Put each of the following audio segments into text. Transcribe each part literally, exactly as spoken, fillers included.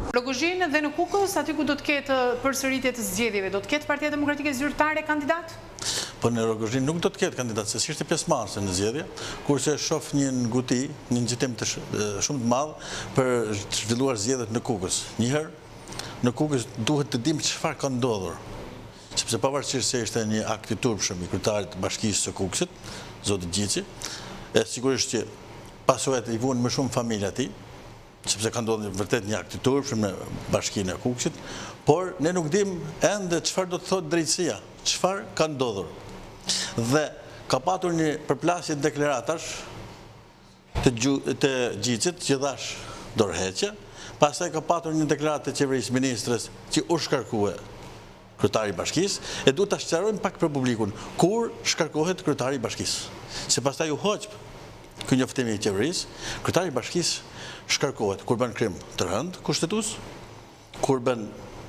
Rogozhinë dhe në Kukës, aty ku do të ketë përsëritje të zgjedhjeve, do të ketë Partia Demokratike Zyrtare kandidat? Po në Rogozhinë nuk do të ketë kandidat, se s'ishte pjesëmarrëse në zgjedhje, kurse shoh një nguti, një nxitim të shumë të madh për të zhvilluar zgjedhjet në Kukës. Njëherë, në Kukës duhet të dimë çfarë ka ndodhur. Sepse pavarësisht se ishte një akt i turpshëm i kryetarit të Bashkisë së Kukësit, zoti Gjiçi, e sigurisht që pasojat i vuan më shumë familja e tij, sepse ka ndodhur vërtet një akt i turpshëm në Bashkinë e Kukësit, por ne nuk dimë ende çfarë do të thotë drejtësia, çfarë ka ndodhur. Dhe ka patur një përplasje deklaratash të Gjiçit që dhash dorëheqje, pastaj ka patur një deklaratë të qeverisë ministres që u shkarkue kryetari i Bashkisë, e duhet ta sqarojmë pak për publikun kur shkarkohet kryetari i Bashkisë. Se pastaj u hoq ky njoftim i qeverisë, kryetari i Bashkisë shkarkohet kur bën krim të rënd kushtetues, kur bën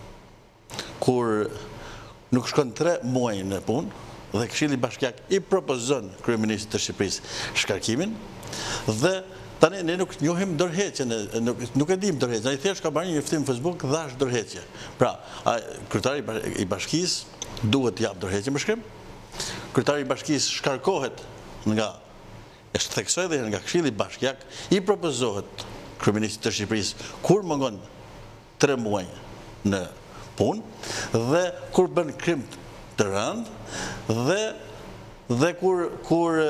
kur nuk shkon tre muaj në punë dhe Këshilli Bashkiak i propozon kryeministit të Shqipërisë shkarkimin dhe tani ne nuk njohim dorëheqjen, nuk, nuk e dim dorëheqjen. Ai thjesht ka marrë një njoftim në Facebook dhash dorëheqje. Pra, kryetari i Bashkisë duhet të jap dorëheqje me shkrim. Kryetari i Bashkisë shkarkohet nga e theksoj dhe nga Këshilli Bashkiak, i propozohet kryeministit të Shqipërisë kur mungon tre muaj në punë dhe kur bën krim të rënd dhe dhe kur kur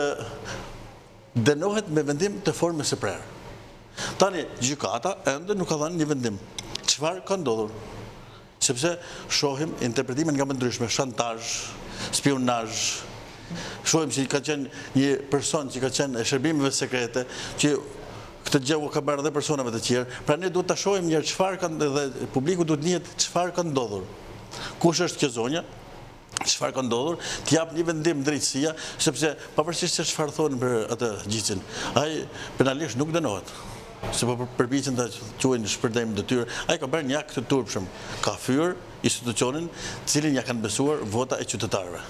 dënohet me vendim të formës së prerë. Tani, gjykata ende nuk ka dhënë një vendim. Çfarë ka ndodhur? Sepse shohim interpretime nga më ndryshme, shantazh, spionazh. Shohim që ka qenë një person që ka qenë e shërbimeve sekrete, që këtë gjë u ka bërë edhe personave të tjerë. Pra ne duhet ta shohim një çfarë ka dhe publiku duhet njihet çfarë ka ndodhur. Kush është kjo zonja? Çfarë ka ndodhur, të jap një vendim drejtësia, sepse pavarësisht se çfarë thonë për atë Gjiçin, ai penalisht nuk dënohet. Se po përpiqen ta quajnë shpërdrim detyrë, ai ka bërë një akt të turpshëm, ka fyer institucionin, cilin ja kanë besuar vota e qytetarëve.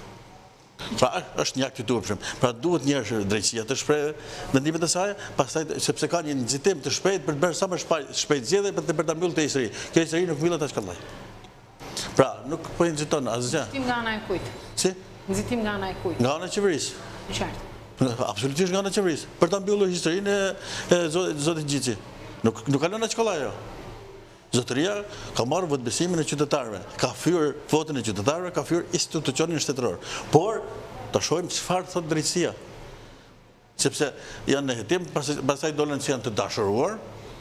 Pra është një akt i turpshëm. Pra duhet njerëz drejtësia të shprehë vendimet e saj, pastaj sepse ka një nxitim të shpejtë për të bërë sa më shpejt zgjedhje për të mbyllur të histori. Kjo histori nuk mbyllet as kollaj. Pra, nuk po i nxiton asgjë. Nxitim nga ana e kujt? Si? Nxitim nga ana e kujt? Nga ana e qeverisë. Qartë. Absolutisht nga ana e qeverisë, për ta mbyllur historinë e zotit Gjiçi. Nuk nuk ka lënë as kollaj ajo. Zotëria ka marrë votbesimin e qytetarëve, ka fyer votën e qytetarëve, ka fyer institucionin shtetëror. Por ta shohim çfarë thot drejtësia. Sepse janë në hetim, pastaj dolën që janë të dashuruar.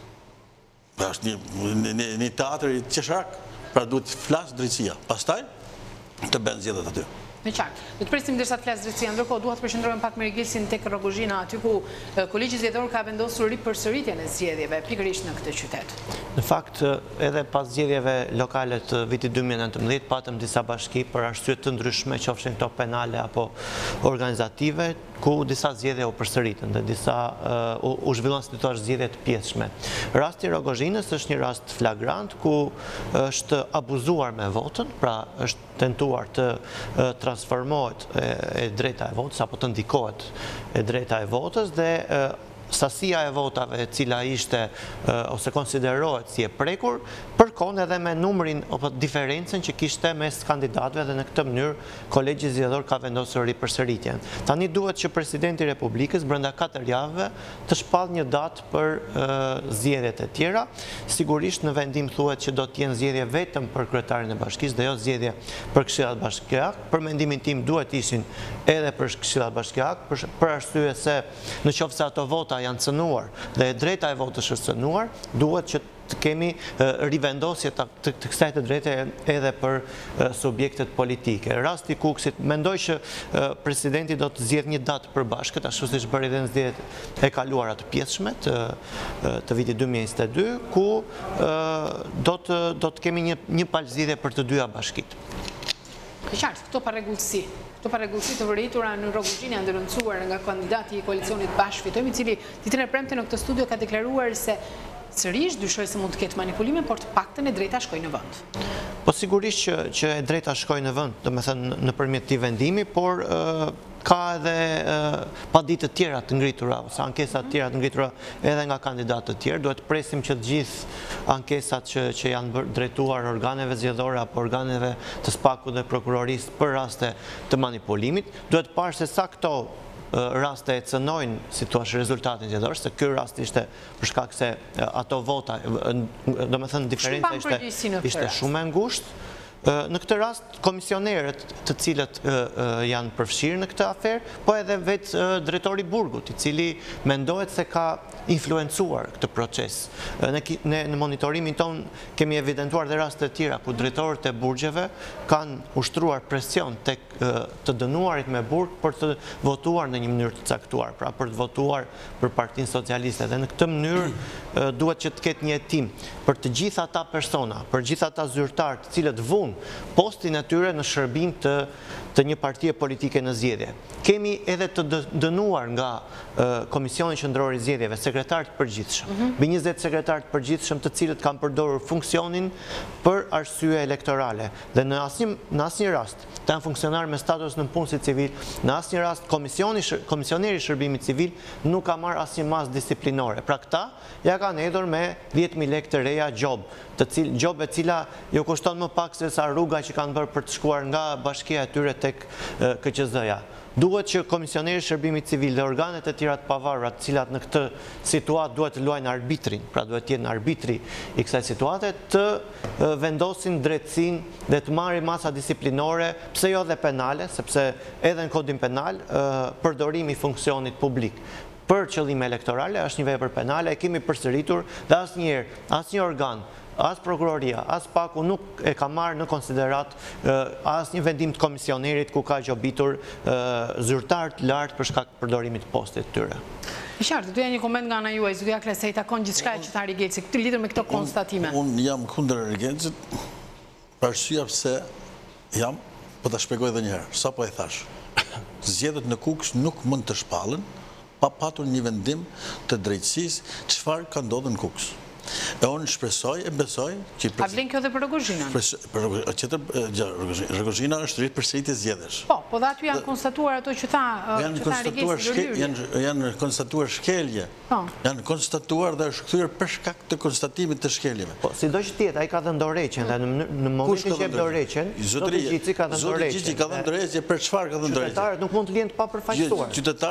Pra është një një teatër i qesharak. Pra duhet të flasë drejtësia, pastaj të bënë zgjedhjet aty. Në qartë. Do të presim derisa të flasë drejtësia, ndërkohë duhet të përqendrohemi pak me rigjesin tek Rogozhina, aty ku Kolegji Zgjedhor ka vendosur ripërsëritjen e zgjedhjeve pikërisht në këtë qytet. Në fakt, edhe pas zgjedhjeve lokale të vitit dy mijë e nëntëmbëdhjetë, patëm disa bashki për arsye të ndryshme, qofshin këto penale apo organizative, ku disa zgjedhje u përsëritën dhe disa uh, u, u zhvillon si thua zgjedhje të pjesshme. Rasti i Rogozhinës është një rast flagrant ku është abuzuar me votën, pra është tentuar të uh, transformohet e, e drejta e votës apo të ndikohet e drejta e votës dhe uh, sasia e votave e cila ishte ose konsiderohet si e prekur, përkon edhe me numrin apo diferencën që kishte mes kandidatëve dhe në këtë mënyrë Kolegji Zgjedhor ka vendosur ripërsëritjen. Tani duhet që Presidenti i Republikës brenda katër javëve të shpall një datë për zgjedhjet e tjera. Sigurisht në vendim thuhet që do të jenë zgjedhje vetëm për kryetarin e bashkisë dhe jo zgjedhje për Këshillat Bashkiak. Për mendimin tim duhet ishin edhe për Këshillat Bashkiak, për, për arsye se në qoftë se ato vota janë cënuar dhe drejta e votës është cënuar, duhet që të kemi rivendosje të, të, të kësaj të drejte edhe për subjektet politike. Rasti Kukësit, mendoj që presidenti do të zgjedhë një datë përbashkët, ashtu siç bëri edhe në zgjedhjet e kaluara të pjesshme të, të vitit dy mijë e njëzet e dy, ku do të, do të kemi një, një palëzgjidhje për të dyja bashkitë. Në qartë, këto parregullsi, këto parregullsi të vërejtura në Rogozhinë janë denoncuar nga kandidati i koalicionit Bashkë Fitojmë, i cili ditën e premte në këtë studio ka deklaruar se sërish dyshoj se mund të ketë manipulime, por të paktën e drejta shkojnë në vend. Po sigurisht që, që e drejta shkoj në vend, do me thënë në përmjet të vendimi, por uh, ka edhe uh, paditë të tjera të ngritura, ose ankesat të tjera të ngritura edhe nga kandidatë të tjerë. Duhet presim që të gjithë ankesat që, që janë drejtuar organeve zgjedhore apo organeve të SPAK-ut dhe prokurorisë për raste të manipulimit. Duhet parë se sa këto raste e cënojnë si thua rezultatin zgjedhor, se ky rast ishte për shkak se ato vota, do me thënë diferenca ishte, ishte shumë e ngushtë. Në këtë rast, komisionerët të cilët janë përfshirë në këtë aferë, po edhe vetë drejtori burgut, i cili mendohet se ka influencuar këtë proces. Ne në monitorimin tonë kemi evidentuar dhe raste të tjera, ku drejtorët e burgjeve kanë ushtruar presion të të dënuarit me burg për të votuar në një mënyrë të caktuar, pra për të votuar për Partinë Socialiste. Dhe në këtë mënyrë duhet që të ketë një hetim për të gjitha ata persona, për gjitha ata zyrtar të cilët vunë postin e tyre në shërbim të, të një partie politike në zgjedhje. Kemi edhe të dënuar nga uh, Komisioni Qendror i Zgjedhjeve sekretarët përgjithshëm, mm -hmm. mbi njëzet sekretarët përgjithshëm të cilët kanë përdorur funksionin për arsye elektorale. Dhe në asnjë në asnjë rast, të janë funksionar me status në punësit civil, në asnjë rast komisioni komisioneri i shërbimit civil nuk ka marrë asnjë masë disiplinore. Pra këta ja kanë hedhur me dhjetë mijë lekë të reja gjob, të cilë gjob e cila ju kushton më pak se sa rruga që kanë bërë për të shkuar nga bashkia e tyre tek K Q Z-ja. Duhet që komisioneri i shërbimit civil dhe organet e tjera të pavarura, të cilat në këtë situatë duhet të luajnë arbitrin, pra duhet të jenë arbitri i kësaj situate, të vendosin drejtësinë dhe të marrin masa disiplinore, pse jo dhe penale, sepse edhe në kodin penal përdorimi i funksionit publik për qëllime elektorale është një vepër penale, e kemi përsëritur dhe asnjëherë, asnjë organ, as prokuroria, as SPAK-u nuk e ka marrë në konsiderat as një vendim të komisionerit ku ka gjobitur zyrtar të lartë për shkak të përdorimit të postit të tyre. I qartë, të një koment nga ana juaj, zotja Klesej, takon gjithçka e qytetari Gelsi, këtë lidhur me këto konstatime. Unë jam kundër Gelsit, për arsye pse jam, po ta shpjegoj edhe një herë, sa po e thash. Zgjedhjet në Kukës nuk mund të shpallen pa patur një vendim të drejtësisë çfarë ka ndodhur në Kukës. E unë shpresoj e besoj që... A vlen kjo dhe për Rogozhinën? Rogozhina është rritë përsëritje zgjedhjesh. Po, po dhe aty janë konstatuar ato që tha qytetari Gelsi. Janë konstatuar shkelje. Janë konstatuar dhe është kthyer për shkak të konstatimit të shkeljeve. Po, sido që tjetë, ai ka dhënë dorëheqjen dhe në momentin që jep dorëheqjen, zoti Gjitsi ka dhënë dorëheqjen. Zoti Gjitsi ka dhënë dorëheqje për çfarë ka dhënë dorëheqje? Qytetarët nuk mund të lihen të papërfaqësuar.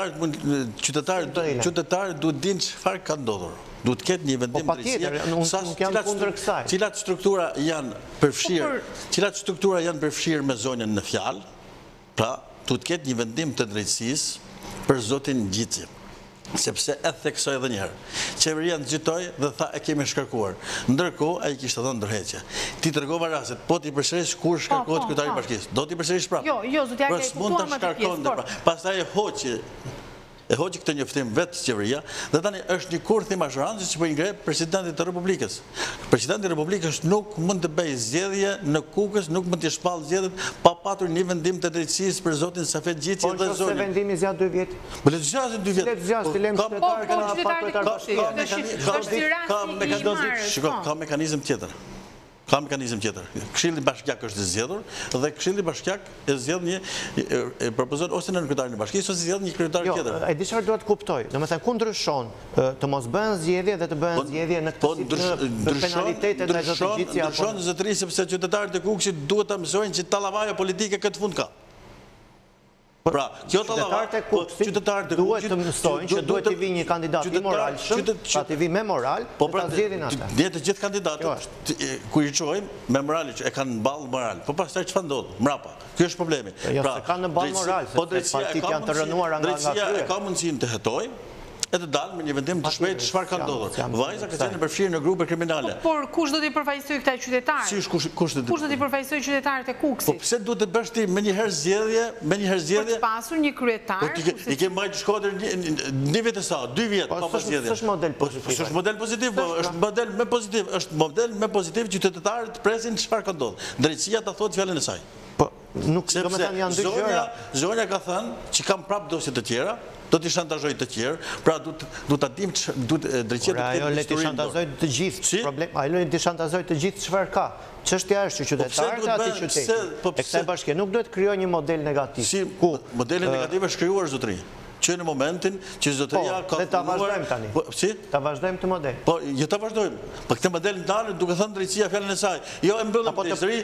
Qytetarët duhet dinë çfarë ka ndodhur. Duhet të ketë një vendim drejtësie. Cilat struktura janë përfshirë, cilat struktura janë përfshirë me zonën në fjalë, pra duhet të ketë një vendim të drejtësisë për zotin Gjitsi. Sepse e theksoj edhe njëherë. Qeveria nxitoi dhe tha e kemi shkarkuar. Ndërkohë ai kishte dhënë ndërheqje. Ti tregova rastet, po ti përsërish kur shkarkohet kryetari i bashkisë. Do ti përsërish prapë. Jo, jo, zotja Klesej, kuptuam atë pjesë. Pastaj e hoqi e hoqi këtë njoftim vetë qeveria, dhe tani është një kurth i mazhorancës që po i ngre presidentit të Republikës. Presidenti i Republikës nuk mund të bëjë zgjedhje në Kukës, nuk mund të shpallë zgjedhjet pa patur një vendim të drejtësisë për zotin Safet Gjitsi dhe zonën. Po nëse vendimi zgjat dy vjet. Po le të zgjasin dy vjet. Le të zgjas, dilem qytetar ka pa ka mekanizëm tjetër. Ka mekanizëm tjetër. Këshilli bashkiak është zgjedhur dhe Këshilli bashkiak e zgjedh një e propozon ose në kryetarin e bashkisë ose zgjedh një kryetar tjetër. Jo, e di çfarë duhet kuptoj. Domethënë ku ndryshon të mos bëhen zgjedhje dhe të bëhen zgjedhje në këtë penalitetet e zotit Gjitsi apo ndryshon zotëri sepse qytetarët e Kukësit duhet ta mësojnë që tallavaja politike këtë fund ka. Pra, kjo qytetarët e Kukësit duhet të mësojnë që duhet të vi një kandidat i moralshëm, pra të vi me moral, dhe ta zgjedhin ata. Ne të gjithë kandidatët, kur i çojmë me moralin që e kanë në ballë moral, po pastaj çfarë ndodh? Mrapa. Ky është problemi. Jo, se kanë në ballë moral, sepse partitë janë të rënuara nga nga krye. Ka mundësinë të hetojë e të dalë me një vendim të shpejtë çfarë ka ndodhur. Vajza ka qenë përfshirë në grupe kriminale. Por kush do t'i përfaqësojë këta qytetarë? Si kush kush do t'i përfaqësojë qytetarët e Kukësit? Po pse duhet të bësh ti me një herë zgjedhje, me një herë zgjedhje? Për të pasur një kryetar. I ke mbajtur Shkodër një vit e sa, dy vjet pa pas zgjedhje. Është model pozitiv. Është model pozitiv, është model me pozitiv, është model me pozitiv që qytetarët presin çfarë ka ndodhur. Drejtësia ta thotë fjalën e saj. Po nuk do të thënë janë dy gjëra. Zonja ka thënë që kam prap dosje të tjera, do t'i shantazhoj të tjerë, pra du ta dim drejtësia të ajo le t'i shantazhoj të gjithë, problem, ajo le t'i shantazoj të gjithë çfarë ka. Çështja është që qytetarët e atij qyteti, e kësaj bashkie nuk duhet krijojë një model negativ. Si modeli negativ është krijuar zotëri. Që në momentin që zotëria ka ta vazhdojmë tani. Si? Ta vazhdojmë këtë model. Po, jo ta vazhdojmë. Po këtë model ndalën duke thënë drejtësia fjalën e saj. Jo e mbyllim drejtëri,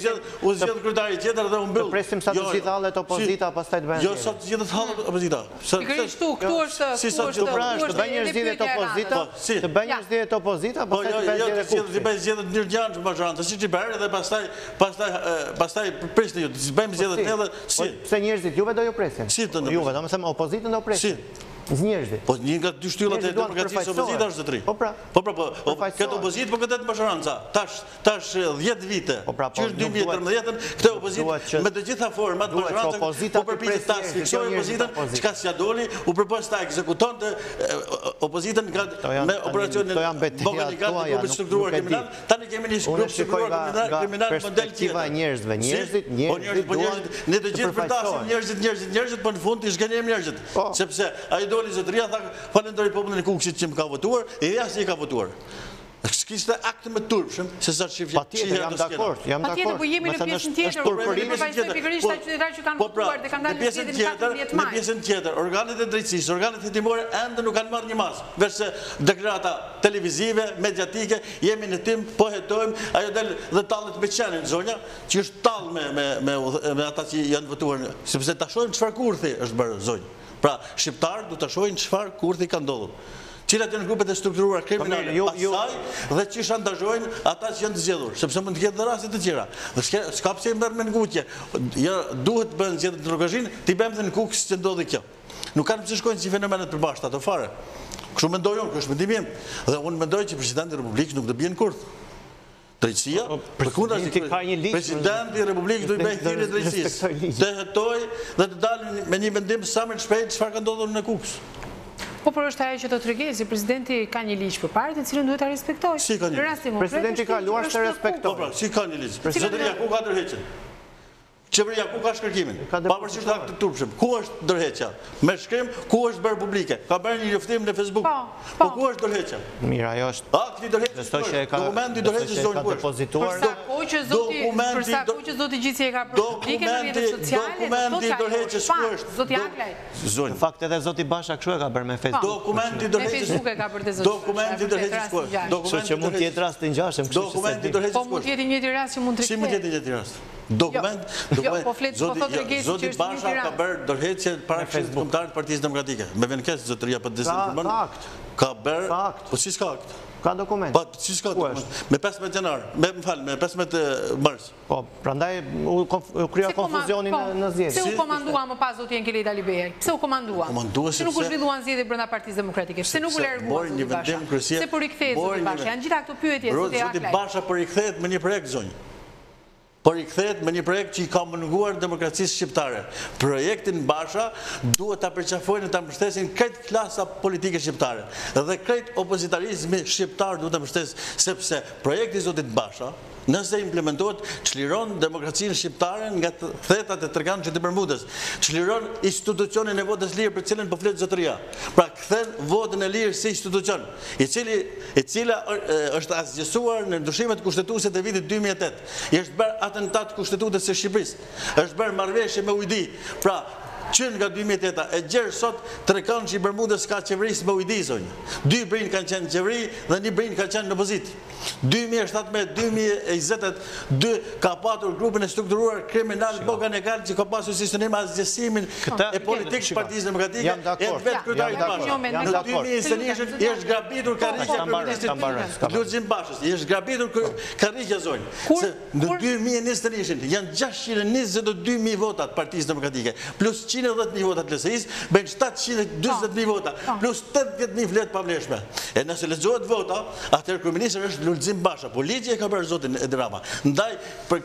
u zgjedh kryetari tjetër dhe u mbyll. Të presim sa të gjithë hallet opozita pastaj të bëjnë. Jo sa të gjithë hallet opozita. Pikërisht këtu, këtu është, këtu është, këtu të bëjnë një zgjedhje të opozita, të bëjnë një zgjedhje të opozita, po pastaj jo, të bëjnë jo, zgjedhje të bëjnë zgjedhje të ndërgjanë në Bazhanta, siç i bërë dhe pastaj pastaj pastaj prisni ju, të bëjmë zgjedhjet edhe si. Pse njerëzit juve do ju presin? Si do juve, domethënë opozitën do presin. Njerëzit. Po një nga dy shtyllat e demokracisë opozita është zotëri. Po pra. Po pra, po këtë opozitë, po këtë Bazharanca. Tash tash dhjetë vite. Që është dy mijë e tërmbëdhjetën, këtë opozitë me të gjitha format Bazharanca po përpiqet ta fiksojë opozitën, çka s'ja doli, u propos ta ekzekutonte opozitën me operacionin Bogaligat në grupin strukturuar kriminal. Tani kemi një grup strukturuar kriminal model tjetër. Njerëzve, njerëzit, njerëzit duan ne të gjithë përtasim njerëzit, njerëzit, njerëzit, po në fund i zgjenim njerëzit. Sepse ai doli zotëria tha falenderoj popullin e Kukësit që më ka votuar, e ja si e ka votuar. S'kishte akt më turpshëm se sa çift. Patjetër, jam dakord, jam dakord. Patjetër, po jemi në pjesën tjetër, por përfaqësoj pikërisht ata qytetarë që kanë votuar dhe kanë dalë në pjesën tjetër, në pjesën tjetër, organet e drejtësisë, organet hetimore ende nuk kanë marrë një mas. Verse deklarata televizive, mediatike, jemi në tim, po hetojmë, ajo del dhe tallet me qenin zonja, që është tall me me me me ata që janë votuar, sepse ta shohim çfarë kurthi është bërë zonjë. Pra, shqiptarë du të shohin çfarë kurthi ka ndodhur. Cilat janë grupet e strukturuara kriminale pasaj dhe që shantazhojnë ata që janë të zgjedhur, sepse mund të ketë dhe raste të tjera. Dhe s'ka pse i merr me ngutje. Duhet të bëhen zgjedhjet në Rogazhin, ti bëjmë dhe në Kukës që ndodhi kjo. Nuk kanë pse shkojnë si fenomenet përbashkëta ato fare. Kështu mendoj unë, kjo është mendim im. Dhe unë mendoj që presidenti i Republikës nuk do bien kurth. Drejtësia, presidenti i Republikës do i bëjë thirrje drejtësisë. Të hetoj dhe të dalin me një vendim sa më shpejt çfarë ka ndodhur në Kukës. Po por është ajo që do t'rregojë se presidenti ka një ligj përpara të cilën duhet ta respektojë. Si ka një ligj? Presidenti ka kaluar të respektojë. Po pra, si ka një ligj? Zotëria ku ka ndërheqjen? Qeveria ku ka shkërkimin? Pavarësisht aktit të turpshëm. Ku është ndërheqja? Me shkrim, ku është bërë publike? Ka bërë një njoftim në Facebook. Po ku është ndërheqja? Mirë, ajo është. Akti ndërheqjes. Dokumenti ndërheqjes zonë ku është. Për sa kohë që zoti, për sa kohë që zoti Gjitsi e ka bërë publike në rrjetet sociale, dokumenti ndërheqjes ku është? Zoti Aklaj. Në fakt edhe zoti Basha kështu e ka bërë me Facebook. Dokumenti ndërheqjes. Me Facebook e ka bërë te zoti. Dokumenti ndërheqjes ku është? Kështu që mund të jetë rast të ngjashëm, kështu. Dokumenti ndërheqjes. Po mund të jetë një rast që mund të Si mund të jetë një rast? Dokument, zoti Basha ka bërë ndërheqje para këshillit kombëtar të Partisë Demokratike. Me venkesë zotëria për dezinformon. Ka bërë. Po si s'ka akt? Ka dokument. Po si s'ka dokument? Me pesëmbëdhjetë janar, me më fal, me pesëmbëdhjetë mars. Po, prandaj u krija konfuzionin në zgjedhje. Pse u komandua më pas zoti Enkelida Libej? Pse u komandua? Se nuk u zhvilluan zgjedhjet brenda Partisë Demokratike. Pse nuk u largua zoti Basha? Se po rikthehet zoti Basha. Janë gjitha këto pyetje zoti Aklaj. Zoti Basha po rikthehet me një projekt zonjë. Por i kthehet me një projekt që i ka munguar demokracisë shqiptare. Projektin Basha duhet ta përqafojnë dhe ta mbështesin krejt klasa politike shqiptare. Dhe krejt opozitarizmi shqiptar duhet ta mbështes, sepse projekti zotit Basha, nëse implementohet, çliron demokracinë shqiptare nga thetat e tërkanit të Bermudës, çliron institucionin e votës lirë për cilën po flet zotëria. Pra kthen votën e lirë si institucion, i cili e cila është asgjësuar në ndryshimet kushtetuese të vitit dy mijë e tetë. I është bërë atentat kushtetutës së Shqipërisë. Është bërë marrëveshje me U I D I. Pra që nga dy mijë e tetë e gjerë sot tërkanit i Bermudës ka qeverisë me U I D I zonjë. Dy brinë kanë qenë qeveri dhe një brinë ka qenë në opozitë. dy mijë e shtatëmbëdhjetë dy mijë e njëzet e dy ka patur grupin e strukturuar kriminal Bogan e Gal që ka pasur si synim asgjësimin e politikës së Partisë Demokratike e vetë kryetarit Basha. Në dy mijë e njëzet e një i është grabitur karrikja e kryeministit Lulzim Bashës. I është grabitur karrikja zonjë. Se në dy mijë e njëzet e një janë gjashtëqind e njëzet e dy mijë votat Partisë Demokratike plus njëqind e dhjetë mijë votat L S I-s, bën shtatëqind e dyzet mijë vota plus tetëdhjetë mijë fletë pavlefshme. E nëse lexohet vota, atëherë kryeministri është Lulzim Basha, po ligji e ka bërë zotin Edi Rama. Ndaj për këtë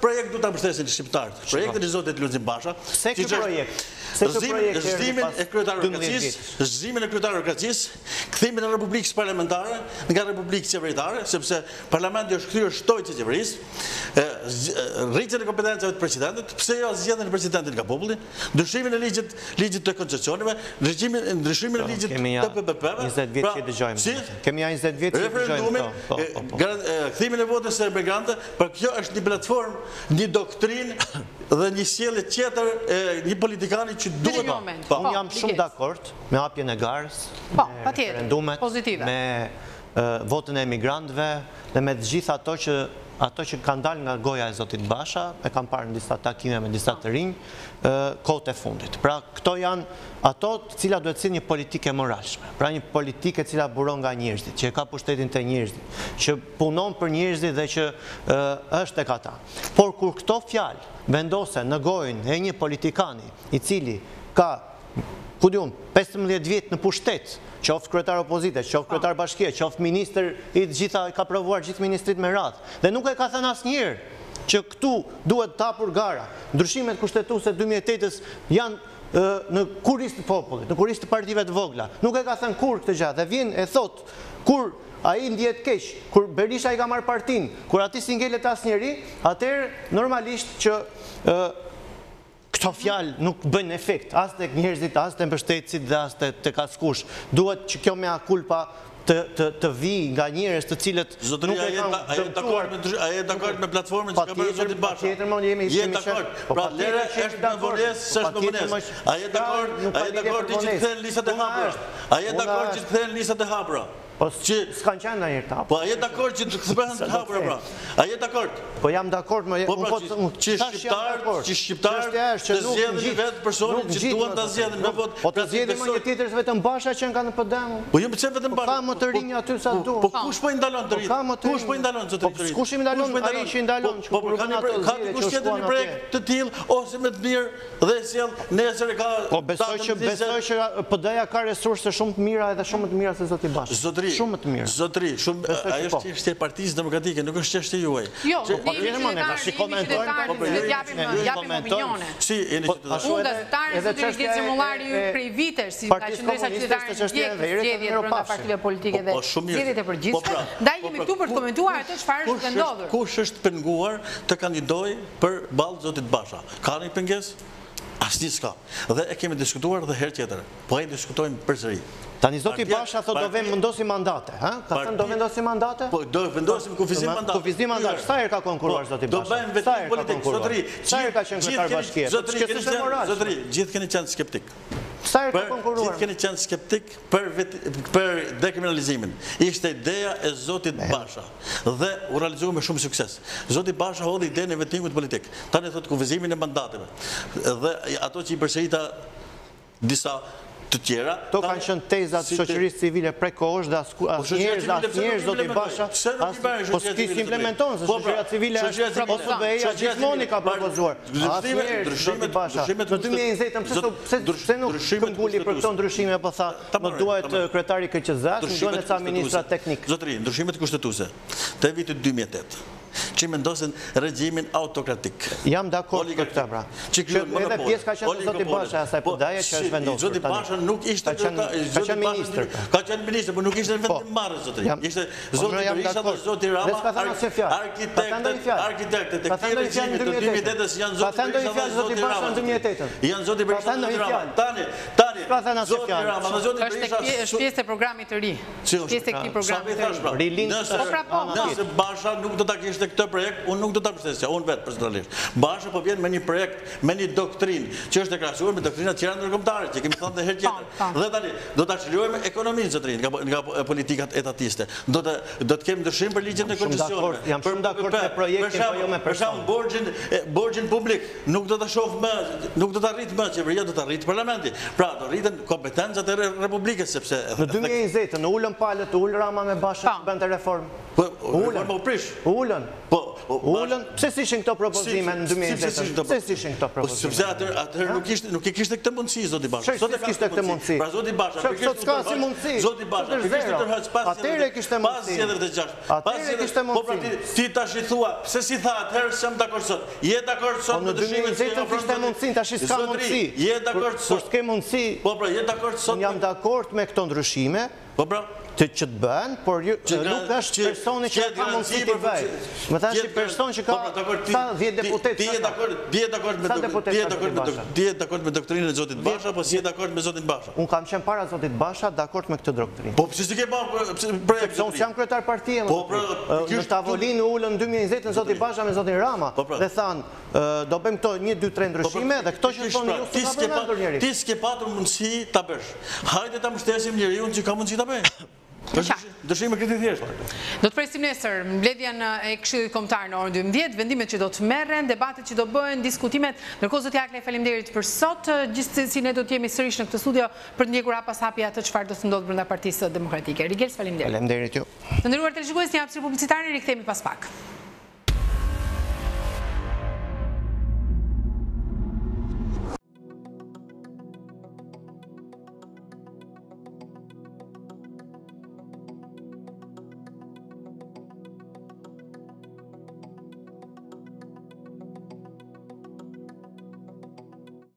projekt du ta mbështesin shqiptarët. Projektin e zotit Lulzim Basha. Se ky projekt? Se ky projekt zhdimin e kryetarësisë, zhdimin e kryetarësisë, kthimin e Republikës parlamentare nga Republikë qeveritare, sepse parlamenti është kthyer shtojtë e qeverisë, rritjen e kompetencave të presidentit, pse jo zgjedhjen e presidentit nga populli, ndryshimin e ligjit ligjit të koncesioneve, ndryshimin ndryshimin e ligjit të P B P-ve. njëzet vjet që dëgjojmë. Kemi ja njëzet vjet që dëgjojmë. Kthimin e votës së migrante, për kjo është një platformë, një doktrinë dhe një sjellje tjetër një politikani që duhet. Unë jam shumë dakord me hapjen e garës, me referendumet, me votën e emigrantëve dhe me të gjithë ato që ato që kanë dalë nga goja e zotit Basha, e kam parë në disa takime me disa të rinj, kohët e fundit. Pra, këto janë ato të cila duhet si një politike moralshme. Pra, një politike cila buron nga njerëzit, që e ka pushtetin të njerëzit, që punon për njerëzit dhe që është e kata. Por, kur këto fjalë vendose në gojën e një politikani, i cili ka, ku diun, pesëmbëdhjetë vjet në pushtet, qoftë kryetar opozite, qoftë kryetar bashkie, qoftë ministër i gjitha, ka provuar gjithë ministrit me radhë. Dhe nuk e ka thënë asnjëherë që këtu duhet të hapur gara. Ndryshimet kushtetuese dy mijë e tetës janë në kurisë të popullit, në kurisë të partive të vogla. Nuk e ka thënë kur këtë gjatë. Dhe vjen e thot, kur ai ndjet keq, kur Berisha i ka marrë partinë, kur ati si ngelet asnjëri, atëherë normalisht që këto fjalë nuk bëjnë efekt, as tek njerëzit, as te mbështetësit dhe as tek askush. Duhet që kjo mea culpa të vi nga njerëz të cilët nuk e kanë dëmtuar. A je dakord me platformën që ka bërë zoti Basha? Patjetër, më jemi Je dakord. Pra lere është në vonesë, s'është në vonesë. A je dakord? A je dakord që të kthehen listat e hapura? A je dakord që të kthehen listat e hapura? Po s'kan qenë nga njërë të hapura. Po a je dakord që të kthehen të hapura pra? A je dakord? Po jam dakord, më Po pra që shqiptarë, që shqiptarë të zgjedhin vetë personin që duan ta zgjedhin në vot. Po të zgjedhin më një tjetër vetëm Basha që nga në P D M. Po jo pse vetëm Basha. Ka më të rinj aty sa duan. Po kush po i ndalon të rinj? Kush po i ndalon zoti të rinj? Kush i ndalon? Ai që i ndalon. Po ka dikush tjetër në projekt të tillë ose më të mirë dhe sjell nesër ka. Po besoj që besoj që P D-ja ka resurse shumë të mira edhe shumë më të mira se zoti Basha. Shumë më të mira. Zotëri, shumë ajo është çështje e Partisë Demokratike, nuk është çështje juaj. Jo, po jemi ne tash komentojmë, po japim japim opinione. Si jeni qytetar? Unë gazetari zoti Rgjet Xhemullari prej vitesh si ka qenë sa qytetar të zgjedhjet brenda partive politike dhe zgjedhjet e përgjithshme. Ndaj jemi këtu për të komentuar atë çfarë është ndodhur. Kush është penguar të kandidojë për ballë zotit Basha? Ka një pengesë? Asnjë s'ka. Dhe e kemi diskutuar edhe herë tjetër. Po e diskutojmë përsëri. Tani zoti Basha thotë do vendosim mandate, ha? Ka thënë do vendosim mandate? Po do vendosim kufizim mandate. Kufizim mandate. Sa herë ka konkuruar zoti Basha? Do bëjmë vetëm politikë, zotëri. Sa herë ka qenë kryetar bashkie? Zotëri, zotëri, gjithë keni qenë skeptik. Sa herë ka konkuruar? Gjithë keni qenë skeptik për për dekriminalizimin. Ishte ideja e zotit Basha dhe u realizua me shumë sukses. Zoti Basha hodhi idenë e vetimit politik. Tani thotë kufizimin e mandateve. Dhe ato që i përsërita disa të tjera. To kanë qenë tezat shoqërisë civile prej kohësh dhe asnjëherë asnjëherë zoti Basha po s'ki implementon se shoqëria civile O S B-ja gjithmonë ka propozuar. Asnjëherë zoti Basha në dy mijë e njëzet pse pse nuk kënguli për këto ndryshime apo tha më duhet kryetari K Q Z-s, më duhen ca ministra teknik. Zotëri, ndryshimet kushtetuese te viti dy mijë e tetë që mendosin regjimin autokratik. Jam dakord për këtë pra. Që edhe pjesë ka qenë zoti Basha asaj P D-ja që është vendosur. Zoti Basha nuk ishte ka qenë ministër. Ka qenë ministër, por nuk ishte vendimmarrës zotëri. Ishte zoti Berisha dhe zoti Rama, arkitekt, arkitektët e këtij regjimi të dy mijë e tetës janë zoti Berisha dhe zoti Rama. Janë zoti Berisha dhe zoti Rama. Tani, tani zoti Rama, dhe zoti Berisha është pjesë e programit të ri. Pjesë e këtij programi të ri. Nëse Basha nuk do ta kishte këtë projekt, unë nuk do ta mbështesja, unë vetë personalisht. Basha po vjen me një projekt, me një doktrinë që është e krahasuar me doktrinat tjera ndërkombëtare, që kemi thënë herë tjetër. Dhe tani do ta çlirojmë ekonominë zotërin nga nga politikat etatiste. Do të do të kemi ndryshim për ligjet e koncesioneve. Jam shumë dakord me projektin, po jo me për shembull borxhin borxhin publik nuk do ta shoh më, nuk do ta arrit më qeveria, do ta arrit parlamenti. Pra do rriten kompetencat e Republikës sepse në dy mijë e njëzet në ulën palët, ul Rama me Basha bënte reformë. Po reforma u prish. Ullën. Po, Ullën, pse si ishin këto propozime në dy mijë e njëzet? Pse si ishin këto propozime? Sepse atëherë nuk e kishte këtë mundësi, Zoti Basha. Sot e kishte këtë mundësi. Pra Zoti Basha, sot s'ka si mundësi. Zoti Basha, kishte tërhaq pas atëherë kishte mundësi. Pas dhe gjashtë. Atëherë kishte mundësi. Po pra ti tash i thua, pse si tha atëherë s'jam dakord sot. Je dakord sot në dyshimin se kishte mundësi, tash s'ka mundësi. Je dakord sot. Kur s'ke mundësi. Po pra, je dakord sot. Unë jam dakord me këto ndryshime. Po pra, të që të bëhen, por nuk është personi që ka mundësi të bëjë. Më thash që person që ka sa dhjetë deputet. Ti je dakord me doktrinën e Zotit Basha, apo si je dakord me Zotin Basha? Unë kam qenë para Zotit Basha, dakord me këtë doktrinë. Po pse si ke bërë projekt? Sepse unë jam kryetar partie. Në tavolinë ulën në dy mijë e njëzet në Zotin Basha me Zotin Rama dhe thanë do bëjmë këto një dy tre ndryshime dhe këto që thonë ju s'ka vënë njëri. Ti s'ke patur mundësi ta bësh. Hajde ta mbështesim njeriu që ka mundësi ta bëjë. Dëshime këtë thjeshtë. Do të presim nesër mbledhjen e Këshillit Kombëtar në orën dymbëdhjetë, vendimet që do të merren, debatet që do bëhen, diskutimet. Ndërkohë zoti Akle, faleminderit për sot. Gjithsesi ne do të jemi sërish në këtë studio për të ndjekur pas hapi atë çfarë do të ndodhë brenda Partisë Demokratike. Rigels, faleminderit. Faleminderit ju. Të nderuar televizionistë, një hapësirë publicitare, rikthehemi pas pak.